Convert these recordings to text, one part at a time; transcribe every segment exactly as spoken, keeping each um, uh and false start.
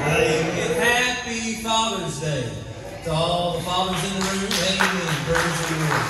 Amen. Happy Father's Day to all the fathers in the room. Amen. Praise the Lord.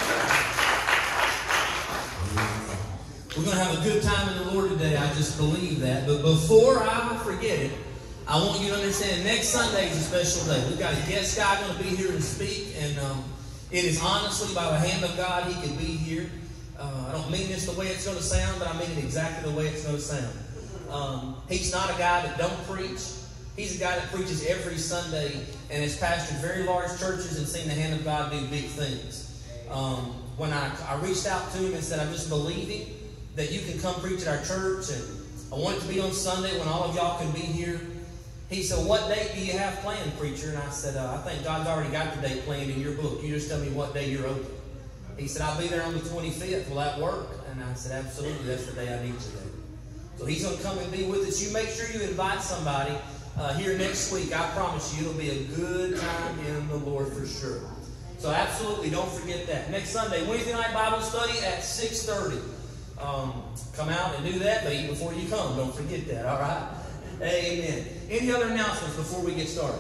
We're going to have a good time in the Lord today. I just believe that. But before I forget it, I want you to understand next Sunday is a special day. We've got a guest guy going to be here and speak. And um, it is honestly by the hand of God he could be here. Uh, I don't mean this the way it's going to sound, but I mean it exactly the way it's going to sound. Um, he's not a guy that don't preach. He's a guy that preaches every Sunday and has pastored very large churches and seen the hand of God do big things. Um, when I, I reached out to him and said, I'm just believing that you can come preach at our church, and I want it to be on Sunday when all of y'all can be here. He said, what date do you have planned, preacher? And I said, uh, I think God's already got the date planned in your book. You just tell me what day you're open. He said, I'll be there on the twenty-fifth. Will that work? And I said, absolutely. That's the day I need you there. So he's going to come and be with us. You make sure you invite somebody uh, here next week. I promise you it'll be a good time in the Lord for sure. So absolutely don't forget that. Next Sunday, Wednesday night Bible study at six thirty. Um, come out and do that, but even before you come, don't forget that, all right? Amen. Any other announcements before we get started?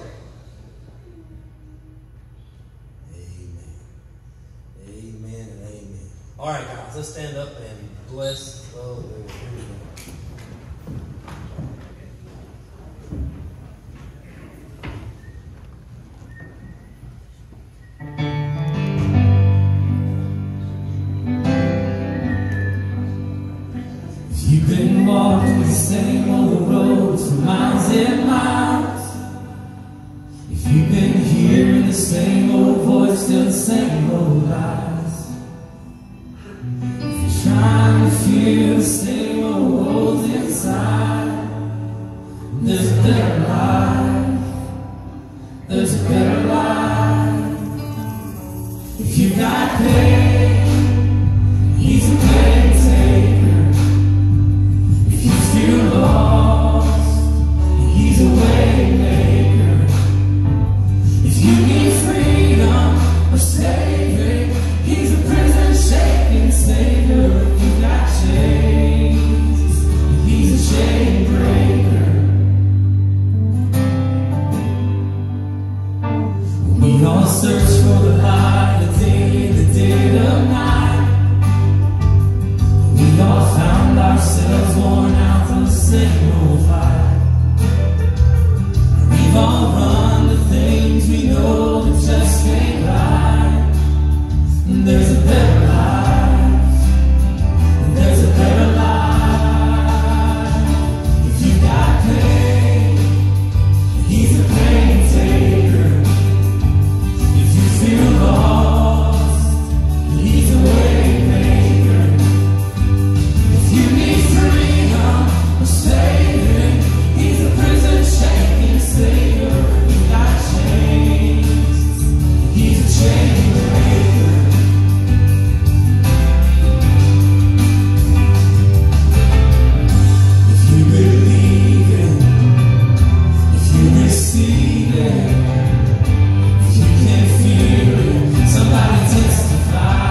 Amen. Amen and amen. All right, guys, let's stand up and bless the Lord. You've been walking the same old roads for miles and miles. If you've been hearing the same old voice, still the same old lies. If you're trying to feel the same old holes inside, there's a better life. There's a better life. If you got pain, he's a pain taker. You're lost, he's a way maker. If you need freedom or saving, he's a prison shaking savior. If you got chains, he's a chain breaker. We all search for the light, the day in the dead of night. We all found ourselves worn out from the same old fight. We've all run to things we know that just ain't right. And there's a better life. And there's a better life. If you got pain, he's a pain taker. If you feel lost, he's a way maker. If you need freedom or saving, he's a prison shaking savior. You got chains, he's a chain breaker. If you believe it, if you receive it, if you can feel it, somebody testify.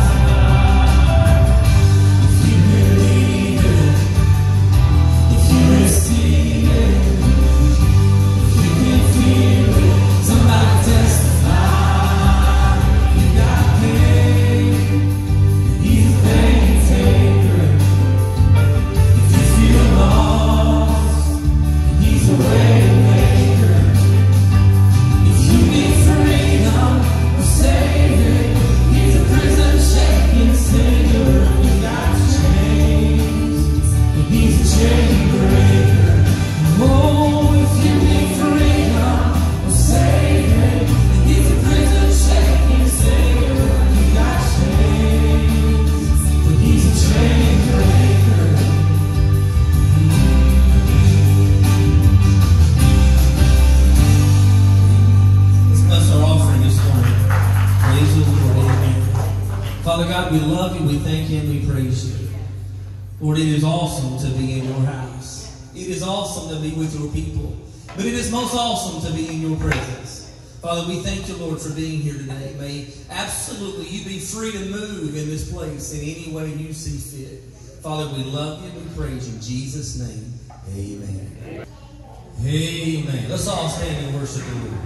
Father God, we love you, we thank you, and we praise you. Lord, it is awesome to be in your house. It is awesome to be with your people. But it is most awesome to be in your presence. Father, we thank you, Lord, for being here today. May absolutely you be free to move in this place in any way you see fit. Father, we love you and we praise you. In Jesus' name, amen. Amen. Let's all stand and worship the Lord.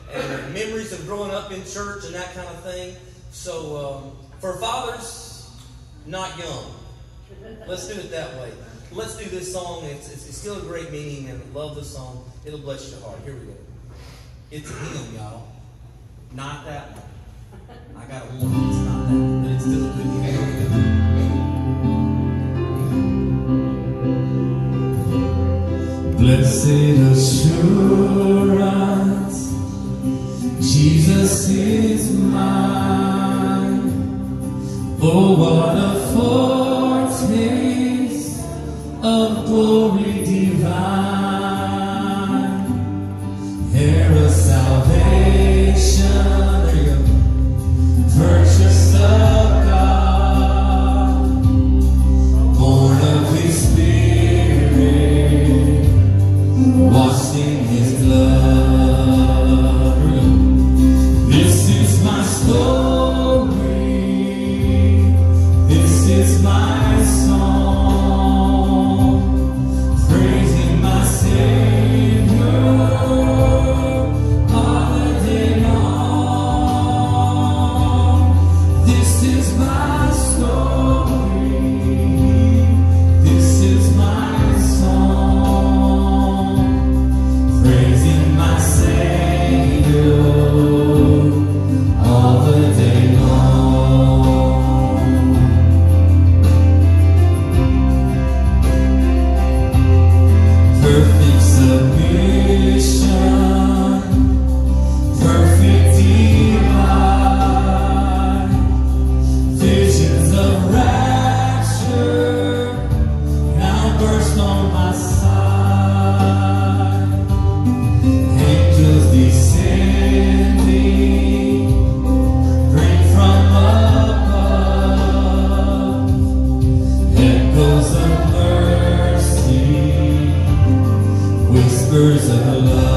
and memories of growing up in church and that kind of thing. So um, for fathers, not young. Let's do it that way. Let's do this song. It's, it's, it's still a great meaning, and love the song. It'll bless your heart. Here we go. It's a hymn, y'all. Not that one. I got a warning. It's not that one, but it's still a good hymn. Blessed assurance, Jesus is mine. Oh, what a foretaste of glory divine, heir of salvation, there you go, purchased of God, born of His Spirit, washed in His blood. This is my story, this is my song, praising my Savior all the day long. This is my story, this is my song, praising my Savior all the day long. Perfect submission, perfect delight, visions of rapture now burst on my side. Angels descending, bring from above, echoes of mercy, whispers of love.